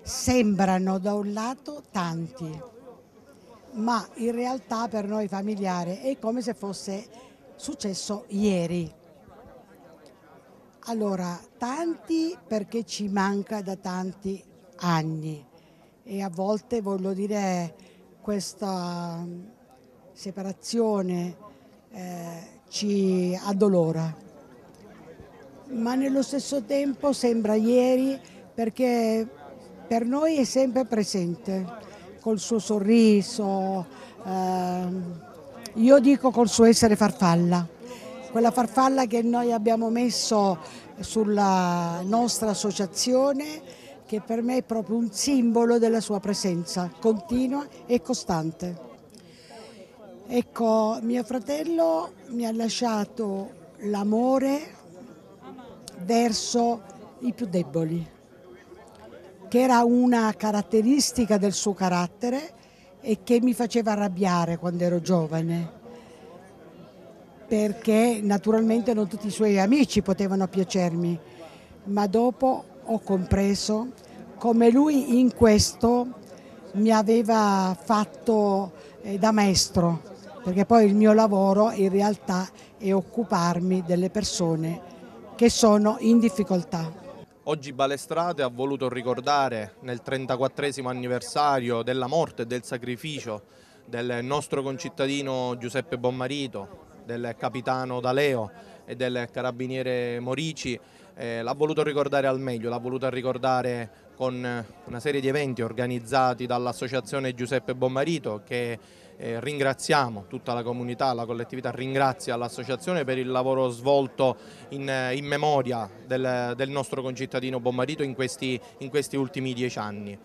sembrano da un lato tanti, ma in realtà per noi familiari è come se fosse successo ieri. Allora, tanti perché ci manca da tanti anni e a volte, voglio dire, questa separazione ci addolora, ma nello stesso tempo sembra ieri perché per noi è sempre presente, col suo sorriso, io dico col suo essere farfalla, quella farfalla che noi abbiamo messo sulla nostra associazione, che per me è proprio un simbolo della sua presenza continua e costante. Ecco, mio fratello mi ha lasciato l'amore verso i più deboli, che era una caratteristica del suo carattere e che mi faceva arrabbiare quando ero giovane, perché naturalmente non tutti i suoi amici potevano piacermi, ma dopo ho compreso come lui in questo mi aveva fatto da maestro, perché poi il mio lavoro in realtà è occuparmi delle persone che sono in difficoltà. Oggi Balestrate ha voluto ricordare nel 34esimo anniversario della morte e del sacrificio del nostro concittadino Giuseppe Bommarito, del capitano D'Aleo e del carabiniere Morici, l'ha voluto ricordare al meglio, l'ha voluto ricordare con una serie di eventi organizzati dall'associazione Giuseppe Bommarito, che ringraziamo, tutta la comunità, la collettività ringrazia l'associazione per il lavoro svolto in memoria del nostro concittadino Bommarito in questi ultimi 10 anni.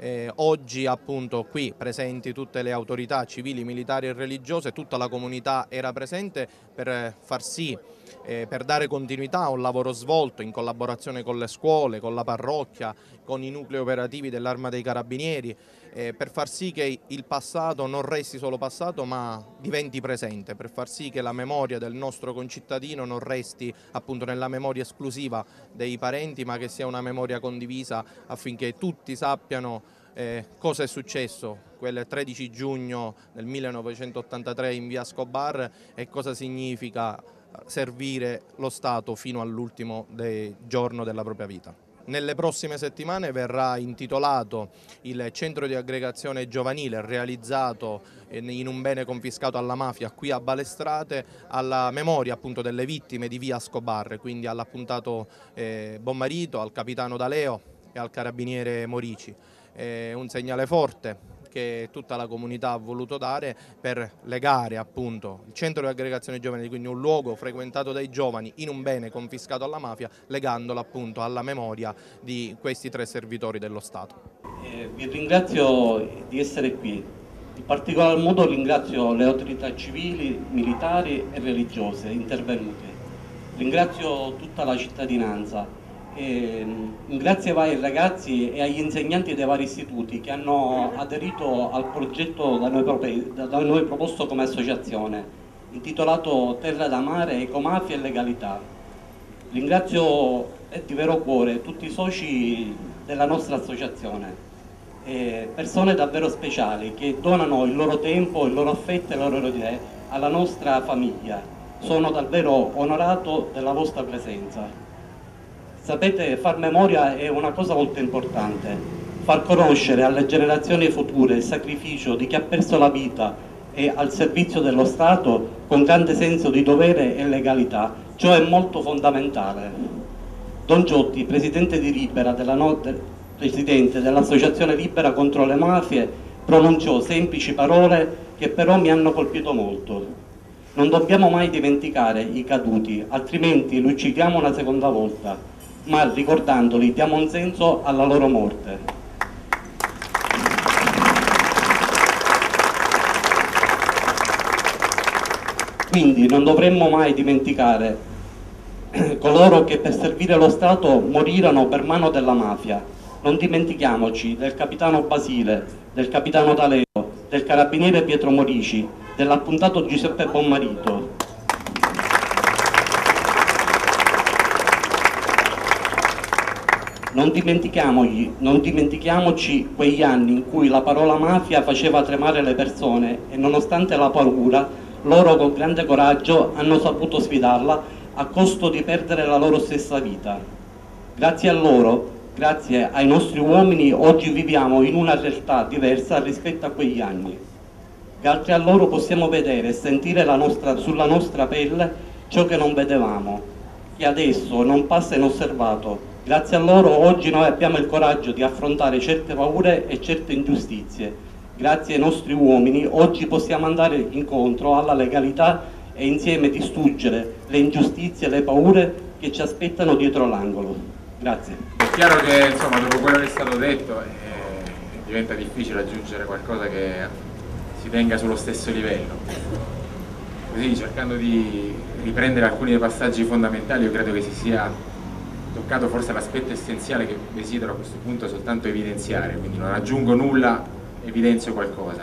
Oggi appunto qui presenti tutte le autorità civili, militari e religiose, tutta la comunità era presente per far sì, per dare continuità a un lavoro svolto in collaborazione con le scuole, con la parrocchia, con i nuclei operativi dell'Arma dei Carabinieri, per far sì che il passato non resti solo passato ma diventi presente, per far sì che la memoria del nostro concittadino non resti appunto nella memoria esclusiva dei parenti, ma che sia una memoria condivisa affinché tutti sappiano cosa è successo quel 13 giugno del 1983 in via Scobar e cosa significa servire lo Stato fino all'ultimo giorno della propria vita. Nelle prossime settimane verrà intitolato il centro di aggregazione giovanile realizzato in un bene confiscato alla mafia qui a Balestrate alla memoria appunto delle vittime di via Scobar, quindi all'appuntato Bommarito, al capitano D'Aleo e al carabiniere Morici. È un segnale forte che tutta la comunità ha voluto dare per legare appunto il centro di aggregazione giovanile, quindi un luogo frequentato dai giovani in un bene confiscato alla mafia, legandolo appunto alla memoria di questi 3 servitori dello Stato. Vi ringrazio di essere qui, in particolar modo ringrazio le autorità civili, militari e religiose intervenute, ringrazio tutta la cittadinanza. Grazie ai ragazzi e agli insegnanti dei vari istituti che hanno aderito al progetto da noi proposto come associazione, intitolato Terra da Mare, Ecomafia e Legalità. Ringrazio di vero cuore tutti i soci della nostra associazione, persone davvero speciali che donano il loro tempo, il loro affetto e le loro idee alla nostra famiglia. Sono davvero onorato della vostra presenza. Sapete, far memoria è una cosa molto importante, far conoscere alle generazioni future il sacrificio di chi ha perso la vita e al servizio dello Stato con grande senso di dovere e legalità, ciò è molto fondamentale. Don Giotti, presidente di Libera, presidente dell'Associazione Libera contro le mafie, pronunciò semplici parole che però mi hanno colpito molto. Non dobbiamo mai dimenticare i caduti, altrimenti li uccidiamo una seconda volta, ma ricordandoli diamo un senso alla loro morte. Quindi non dovremmo mai dimenticare coloro che per servire lo Stato morirono per mano della mafia. Non dimentichiamoci del capitano Basile, del capitano D'Aleo, del carabiniere Pietro Morici, dell'appuntato Giuseppe Bommarito. Non dimentichiamoci quegli anni in cui la parola mafia faceva tremare le persone e nonostante la paura, loro con grande coraggio hanno saputo sfidarla a costo di perdere la loro stessa vita. Grazie a loro, grazie ai nostri uomini, oggi viviamo in una realtà diversa rispetto a quegli anni. Grazie a loro possiamo vedere e sentire sulla nostra pelle ciò che non vedevamo, che adesso non passa inosservato. Grazie a loro oggi noi abbiamo il coraggio di affrontare certe paure e certe ingiustizie. Grazie ai nostri uomini oggi possiamo andare incontro alla legalità e insieme distruggere le ingiustizie e le paure che ci aspettano dietro l'angolo. Grazie. È chiaro che insomma, dopo quello che è stato detto diventa difficile aggiungere qualcosa che si tenga sullo stesso livello. Così, cercando di riprendere alcuni dei passaggi fondamentali, io credo che si sia toccato forse l'aspetto essenziale che desidero a questo punto soltanto evidenziare, quindi non aggiungo nulla, evidenzio qualcosa.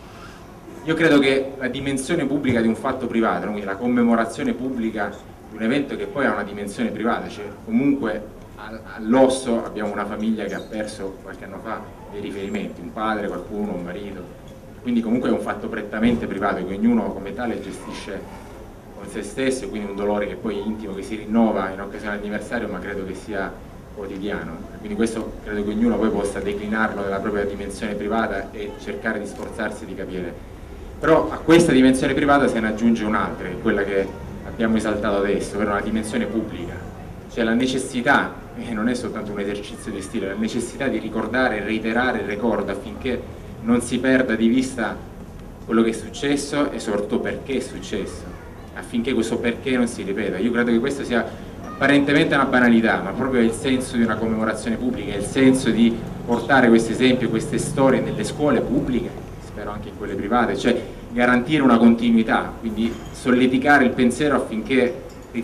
Io credo che la dimensione pubblica di un fatto privato, quindi la commemorazione pubblica di un evento che poi ha una dimensione privata, cioè comunque all'osso abbiamo una famiglia che ha perso qualche anno fa dei riferimenti, un padre, qualcuno, un marito, quindi comunque è un fatto prettamente privato che ognuno come tale gestisce con se stesso, quindi un dolore che poi è intimo, che si rinnova in occasione dell'anniversario, ma credo che sia quotidiano. Quindi questo credo che ognuno poi possa declinarlo nella propria dimensione privata e cercare di sforzarsi di capire. Però a questa dimensione privata se ne aggiunge un'altra, che è quella che abbiamo esaltato adesso, ovvero una dimensione pubblica, cioè la necessità, e non è soltanto un esercizio di stile, la necessità di ricordare e reiterare il ricordo affinché non si perda di vista quello che è successo e soprattutto perché è successo, affinché questo perché non si ripeta. Io credo che questo sia apparentemente una banalità, ma proprio è il senso di una commemorazione pubblica, è il senso di portare questi esempi, queste storie nelle scuole pubbliche, spero anche in quelle private, cioè garantire una continuità, quindi solleticare il pensiero affinché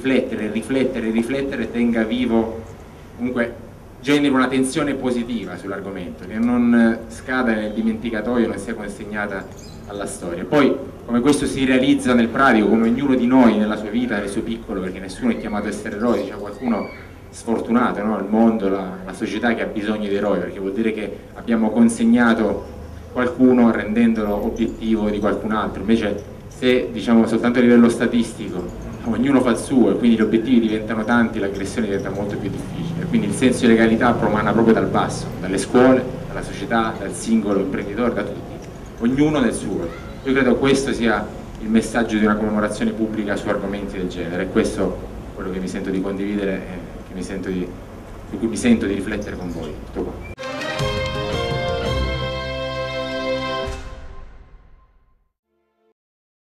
riflettere tenga vivo, comunque generi una tensione positiva sull'argomento, che non scada nel dimenticatoio, non sia consegnata alla storia. Poi come questo si realizza nel pratico, come ognuno di noi nella sua vita, nel suo piccolo, perché nessuno è chiamato a essere eroe, c'è qualcuno sfortunato, no? Il mondo, la società che ha bisogno di eroi, perché vuol dire che abbiamo consegnato qualcuno rendendolo obiettivo di qualcun altro. Invece se diciamo soltanto a livello statistico ognuno fa il suo e quindi gli obiettivi diventano tanti, l'aggressione diventa molto più difficile, quindi il senso di legalità promana proprio dal basso, dalle scuole, dalla società, dal singolo imprenditore, da tutti, ognuno nel suo. Io credo questo sia il messaggio di una commemorazione pubblica su argomenti del genere, e questo è quello che mi sento di condividere e su cui mi sento di riflettere con voi. Tutto qua.